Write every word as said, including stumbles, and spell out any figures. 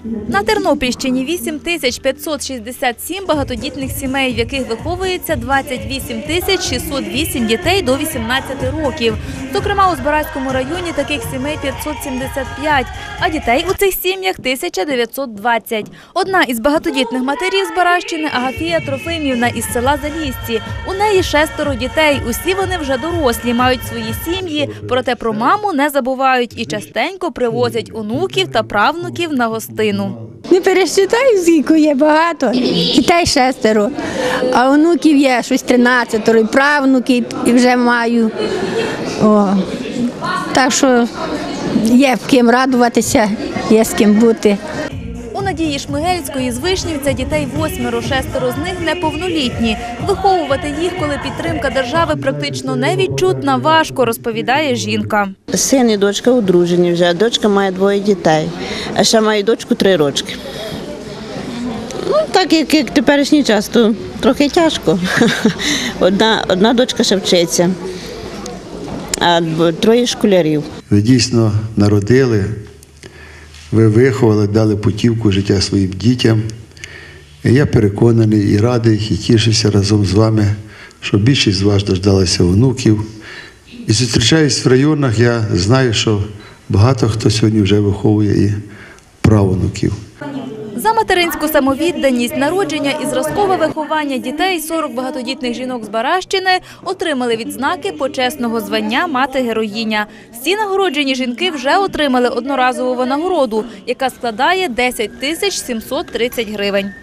На Тернопільщині вісім тисяч п'ятсот шістдесят сім багатодітних сімей, в яких виховується двадцять вісім тисяч шістсот вісім дітей до вісімнадцяти років. Зокрема, у Збаразькому районі таких сімей п'ятсот сімдесят п'ять, а дітей у цих сім'ях тисяча дев'ятсот двадцять. Одна із багатодітних матерів Збаразщини – Агафія Трофимівна із села Залісці. У неї шестеро дітей. Усі вони вже дорослі, мають свої сім'ї, проте про маму не забувають і частенько привозять онуків та правнуків на гостину. Не пересчитаю, скільки є багато. Дітей шестеро, а онуків є щось тринадцятеро, і правнуків і вже маю. О, так що є в ким радуватися, є з ким бути. У Надії Шмигельської з Вишнівця дітей восьмеро, шестеро з них неповнолітні. Виховувати їх, коли підтримка держави практично невідчутна, важко, розповідає жінка. Син і дочка одружені вже, а дочка має двоє дітей, а ще має дочку три рочки. Ну, так як, як теперішній час, то трохи тяжко. Одна, одна дочка ще вчиться, а троє школярів. Ви дійсно народили, ви виховали, дали путівку життя своїм дітям. І я переконаний і радий, і тішуся разом з вами, що більшість з вас дождалася онуків. І зустрічаюсь в районах, я знаю, що багато хто сьогодні вже виховує і правонуків. За материнську самовідданість, народження і зразкове виховання дітей сорок багатодітних жінок з Збаразщини отримали відзнаки почесного звання «Мати-героїня». Всі нагороджені жінки вже отримали одноразову винагороду, яка складає десять тисяч сімсот тридцять гривень.